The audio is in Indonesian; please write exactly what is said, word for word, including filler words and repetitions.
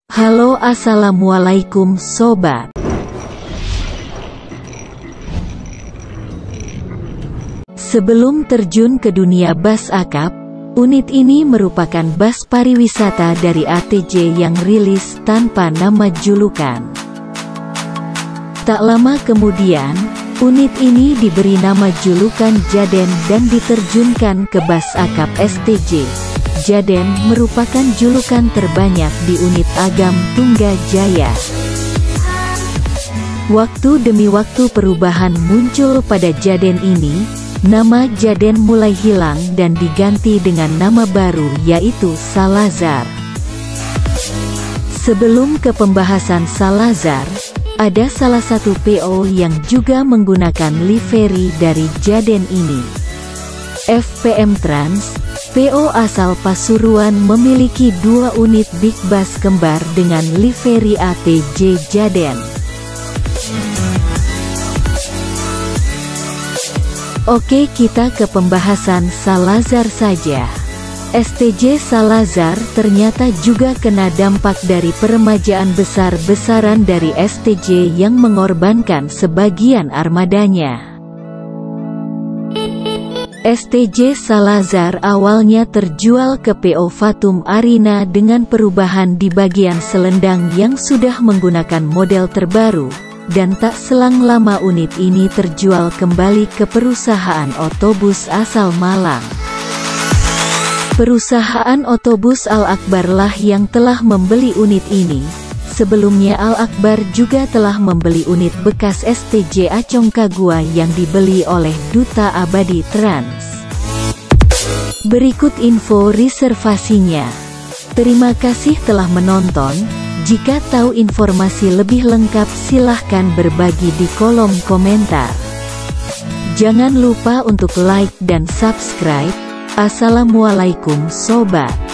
Halo, assalamualaikum sobat. Sebelum terjun ke dunia bus akap, unit ini merupakan bus pariwisata dari A T J yang rilis tanpa nama julukan. Tak lama kemudian, unit ini diberi nama julukan Jaden dan diterjunkan ke bus akap S T J. Jaden merupakan julukan terbanyak di unit Agam Tungga Jaya. Waktu demi waktu perubahan muncul pada Jaden ini. Nama Jaden mulai hilang dan diganti dengan nama baru yaitu Salazar. Sebelum ke pembahasan Salazar, ada salah satu P O yang juga menggunakan livery dari Jaden ini. F P M Trans, P O asal Pasuruan, memiliki dua unit big bus kembar dengan livery A T J Jaden. Oke, kita ke pembahasan Salazar saja. S T J Salazar ternyata juga kena dampak dari peremajaan besar-besaran dari S T J yang mengorbankan sebagian armadanya. S T J Salazar awalnya terjual ke P O Fatum Arina dengan perubahan di bagian selendang yang sudah menggunakan model terbaru. Dan tak selang lama unit ini terjual kembali ke perusahaan otobus asal Malang. Perusahaan otobus Al-Akbar lah yang telah membeli unit ini. Sebelumnya Al-Akbar juga telah membeli unit bekas S T J Acongkagua yang dibeli oleh Duta Abadi Trans. Berikut info reservasinya. Terima kasih telah menonton. Jika tahu informasi lebih lengkap silahkan berbagi di kolom komentar. Jangan lupa untuk like dan subscribe. Assalamualaikum sobat.